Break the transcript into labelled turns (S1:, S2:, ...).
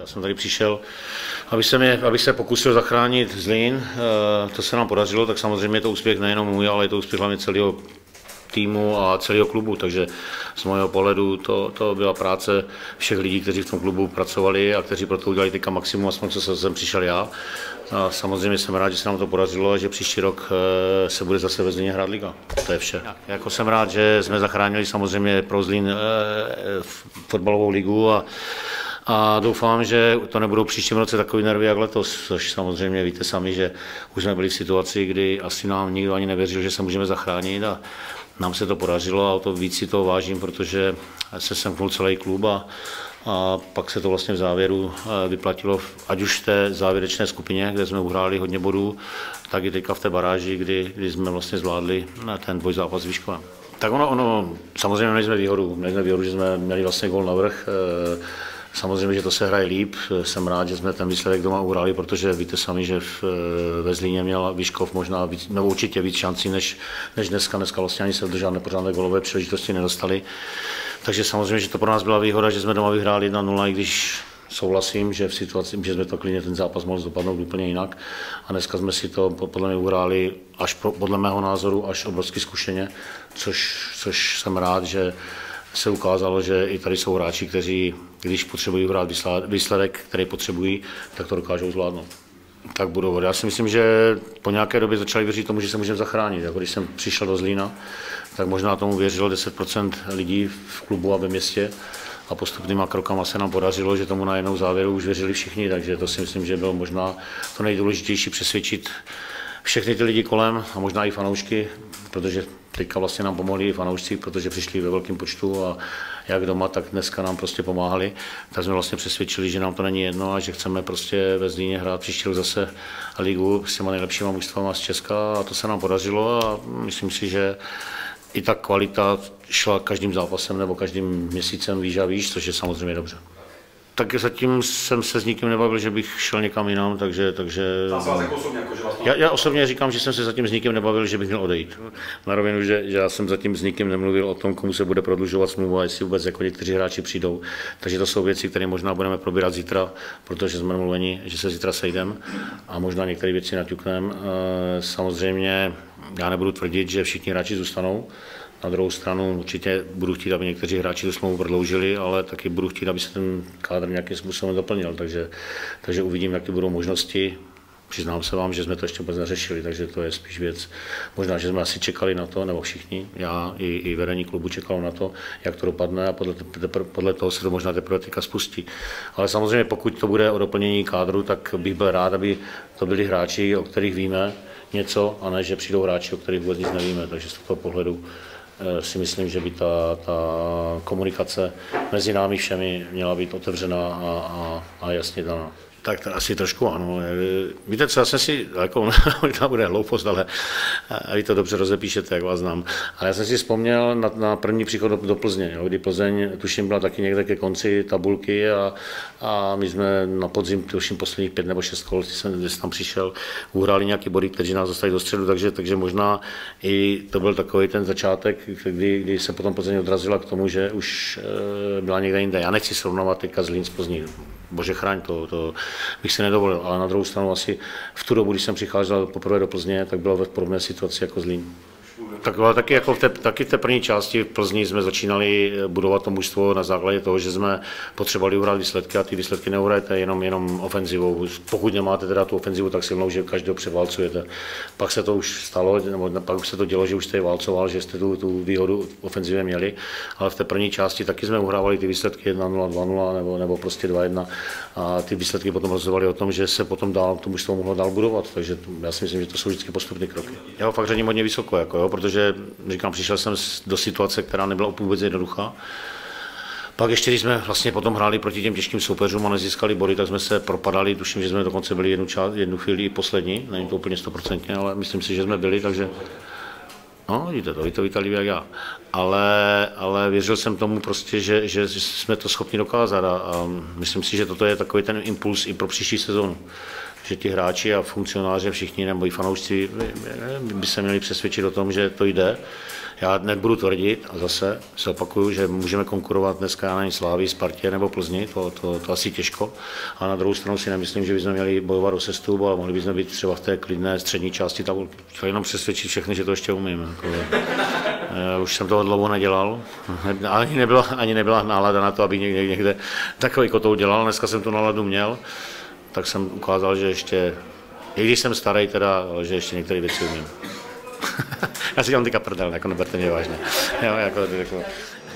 S1: jsem tady přišel, abych se pokusil zachránit Zlín. To se nám podařilo, tak samozřejmě je to úspěch nejenom můj, ale je to úspěch hlavně celého týmu a celého klubu, takže z mého pohledu to byla práce všech lidí, kteří v tom klubu pracovali a kteří pro to udělali teďka maximum, aspoň co jsem přišel já. A samozřejmě jsem rád, že se nám to podařilo a že příští rok se bude zase ve Zlíně hrát liga. To je vše. Jako jsem rád, že jsme zachránili samozřejmě pro Zlín fotbalovou ligu a doufám, že to nebudou příštím roce takový nervy jak letos, což samozřejmě víte sami, že už jsme byli v situaci, kdy asi nám nikdo ani nevěřil, že se můžeme zachránit a nám se to podařilo a o to víc si toho vážím, protože se semknul celý klub a pak se to vlastně v závěru vyplatilo, ať už v té závěrečné skupině, kde jsme uhráli hodně bodů, tak i teďka v té baráži, kdy jsme vlastně zvládli ten dvojzápas s Vyškovem. Tak ono samozřejmě nejsme výhodu, že jsme měli vlastně gól navrch. Samozřejmě, že to se hraje líp. Jsem rád, že jsme ten výsledek doma uhráli, protože víte sami, že ve Zlíně měl Vyškov možná víc, nebo určitě víc šancí než dneska. Dneska vlastně ani se do žádné pořádné gólové příležitosti nedostali. Takže samozřejmě, že to pro nás byla výhoda, že jsme doma vyhráli 1-0, i když souhlasím, že v situaci, že jsme to klidně ten zápas mohl dopadnout úplně jinak. A dneska jsme si to podle mě uhráli podle mého názoru až obrovsky zkušeně, což jsem rád, že se ukázalo, že i tady jsou hráči, kteří, když potřebují hrát výsledek, který potřebují, tak to dokážou zvládnout. Tak budou. Já si myslím, že po nějaké době začali věřit tomu, že se můžeme zachránit. Jako když jsem přišel do Zlína, tak možná tomu věřilo 10% lidí v klubu a ve městě a postupnýma krokama se nám podařilo, že tomu najednou závěru už věřili všichni, takže to si myslím, že bylo možná to nejdůležitější přesvědčit všechny ty lidi kolem a možná i fanoušky, protože teďka vlastně nám pomohli i fanoušci, protože přišli ve velkém počtu a jak doma, tak dneska nám prostě pomáhali. Tak jsme vlastně přesvědčili, že nám to není jedno a že chceme prostě ve Zlíně hrát příští rok zase ligu s těma nejlepšíma mužstvama z Česka a to se nám podařilo a myslím si, že i ta kvalita šla každým zápasem nebo každým měsícem výš a výš, což je samozřejmě dobře. Tak zatím jsem se s nikým nebavil, že bych šel někam jinam, takže já osobně říkám, že jsem se zatím s nikým nebavil, že bych měl odejít. Na rovinu, že já jsem zatím s nikým nemluvil o tom, komu se bude prodlužovat smlouva, jestli vůbec jako někteří hráči přijdou. Takže to jsou věci, které možná budeme probírat zítra, protože jsme mluveni, že se zítra sejdeme a možná některé věci naťukneme. Samozřejmě já nebudu tvrdit, že všichni hráči zůstanou. Na druhou stranu určitě budu chtít, aby někteří hráči tu smlouvu prodloužili, ale taky budu chtít, aby se ten kádr nějakým způsobem doplnil. Takže uvidím, jaké budou možnosti. Přiznám se vám, že jsme to ještě vůbec neřešili, takže to je spíš věc. Možná, že jsme asi čekali na to, nebo všichni, já i vedení klubu čekalo na to, jak to dopadne a podle toho se to možná teprve teďka spustí. Ale samozřejmě, pokud to bude o doplnění kádru, tak bych byl rád, aby to byli hráči, o kterých víme něco, a ne, že přijdou hráči, o kterých vůbec nic nevíme. Takže z toho pohledu si myslím, že by ta komunikace mezi námi všemi měla být otevřená a jasně daná. Tak to asi trošku ano. Víte co, já jsem si, jako to bude hloupost, ale vy to dobře rozepíšete, jak vás znám. Ale já jsem si vzpomněl na první příchod do Plzně, jo, kdy Plzeň, tuším, byla taky někde ke konci tabulky a my jsme na podzim, tuším, posledních 5 nebo 6 kol, když jsem tam přišel, uhráli nějaký body, kteří nás dostali do středu, takže možná i to byl takový ten začátek, kdy se potom Plzeň odrazila k tomu, že už byla někde jinde. Já nechci srovnávat teďka Zlín s Plzní. Bože chraň, to bych si nedovolil, ale na druhou stranu asi v tu dobu, když jsem přicházel poprvé do Plzně, tak bylo ve podobné situaci jako Zlín. Tak taky, jako taky v té první části v Plzni jsme začínali budovat to mužstvo na základě toho, že jsme potřebovali uhrát výsledky a ty výsledky neuhrajete jenom ofenzivou. Pokud nemáte teda tu ofenzivu tak silnou, že každého převálcujete. Pak se to už stalo, nebo pak už se to dělo, že už jste je válcoval, že jste tu výhodu ofenzivě měli, ale v té první části taky jsme uhrávali ty výsledky 1-0, 2-0 nebo prostě 2-1 a ty výsledky potom rozhodovaly o tom, že se potom dál to mužstvo mohlo dál budovat, takže já si myslím, že to jsou vždycky postupné kroky. Já ho fakt řadím hodně vysoko, jako, protože říkám, přišel jsem do situace, která nebyla vůbec jednoduchá. Pak ještě, když jsme vlastně potom hráli proti těm těžkým soupeřům a nezískali body, tak jsme se propadali. Tuším, že jsme dokonce byli jednu chvíli i poslední, není to úplně 100%, ale myslím si, že jsme byli, takže no, vidíte to, vy to víte líbí jak já. Ale věřil jsem tomu prostě, že jsme to schopni dokázat a myslím si, že toto je takový ten impuls i pro příští sezónu. Že ti hráči a funkcionáři všichni nebo i fanoušci by se měli přesvědčit o tom, že to jde, Já nebudu tvrdit, a zase se opakuju, že můžeme konkurovat dneska na Slávii, Spartě nebo Plzni, to asi těžko. A na druhou stranu si nemyslím, že bychom měli bojovat o sestup, ale mohli bychom být třeba v té klidné střední části tabulky. Chtěl jenom přesvědčit všechny, že to ještě umím. Už jsem toho dlouho nedělal, ani nebyla nálada na to, aby někde takový kotou dělal. Dneska jsem tu náladu měl, tak jsem ukázal, že ještě, i když jsem starý teda, že ještě některé věci umím. Já si dělám teďka prdel, jako neberte mě vážně. Jo, jako